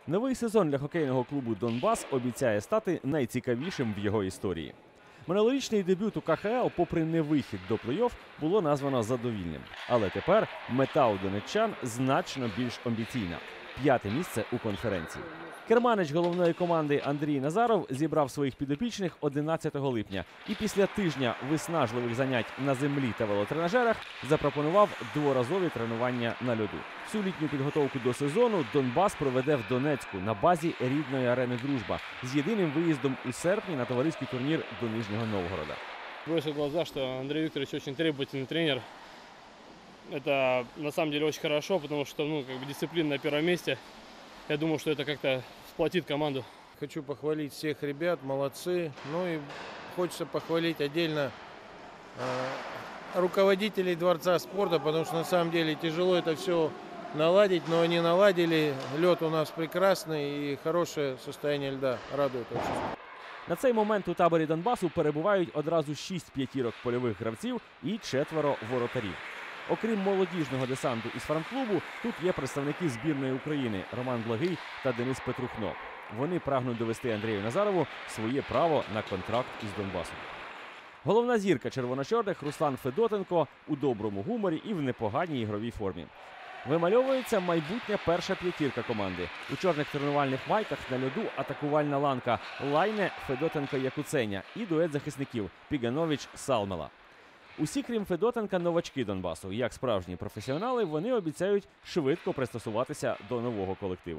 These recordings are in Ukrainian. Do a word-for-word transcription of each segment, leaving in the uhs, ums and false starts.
Новий сезон для хокейного клубу «Донбас» обіцяє стати найцікавішим в його історії. Минулорічний дебют у ка хе ел, попри невихід до плей-офф, було названо задовільним. Але тепер мета у донеччан значно більш амбіційна – п'яте місце у конференції. Керманич головної команди Андрій Назаров зібрав своїх підопічних одинадцятого липня і після тижня виснажливих занять на землі та велотренажерах запропонував дворазові тренування на льоду. Всю літню підготовку до сезону «Донбас» проведе в Донецьку на базі рідної арени «Дружба» з єдиним виїздом у серпні на товариський турнір до Нижнього Новгорода. Бросил в глаза, что Андрей Викторович очень требовательный тренер. Это на самом деле очень хорошо, потому что ну, как бы дисциплина на первом месте. Я думаю, что это как-то сплотит команду. Хочу похвалить всех ребят, молодцы. Ну и хочется похвалить отдельно э, руководителей Дворца спорта, потому что на самом деле тяжело это все наладить, но они наладили. Лед у нас прекрасный и хорошее состояние льда радует очень. На цей момент у таборі Донбасу перебувають одразу шість п'ятірок польових гравців і четверо воротарів. Окрім молодіжного десанту із фармклубу, тут є представники збірної України Роман Благий та Денис Петрухно. Вони прагнуть довести Андрію Назарову своє право на контракт із Донбасом. Головна зірка червоно-чорних Руслан Федотенко у доброму гуморі і в непоганій ігровій формі. Вимальовується майбутня перша п'ятірка команди. У чорних тренувальних майках на льоду атакувальна ланка Лайне, Федотенко-Якуценя і дует захисників Піганович-Салмела. Усі, крім Федотенка, новачки Донбасу. Як справжні професіонали, вони обіцяють швидко пристосуватися до нового колективу.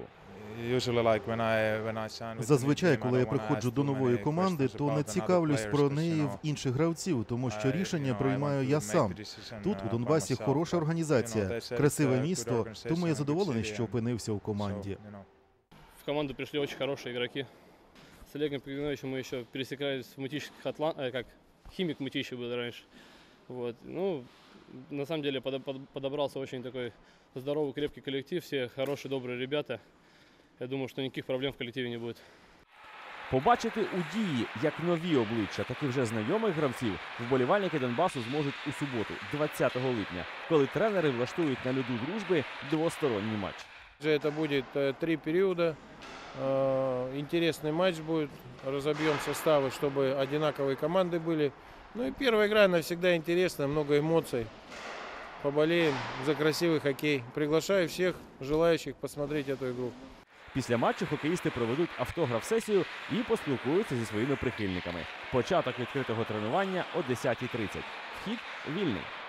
Зазвичай, коли я приходжу до нової команди, то не цікавлюсь про неї в інших гравців, тому що рішення приймаю я сам. Тут, у Донбасі, хороша організація, красиве місто, тому я задоволений, що опинився у команді. В команду пришли очень хорошие игроки. С Олегом Пигановичем мы еще пересекались в Мытищах, Атлан... как химик Мытищи был раньше. Вот. Ну, на самом деле подобрался очень такой здоровый, крепкий коллектив, все хорошие, добрые ребята. Я думаю, що ніяких проблем в колективі не буде. Побачити у дії як нові обличчя, так і вже знайомих гравців вболівальники Донбасу зможуть у суботу, двадцятого липня, коли тренери влаштують на льоду Дружби двосторонній матч. Это будет три периода. Интересный матч будет. Разобьем составы, чтобы одинаковые команды были. Ну и первая игра навсегда интересна, много эмоций. Поболеем за красивый хоккей. Приглашаю всех желающих посмотреть эту игру. Після матчу хокеїсти проведуть автограф-сесію і поспілкуються зі своїми прихильниками. Початок відкритого тренування о десятій тридцять. Вхід вільний.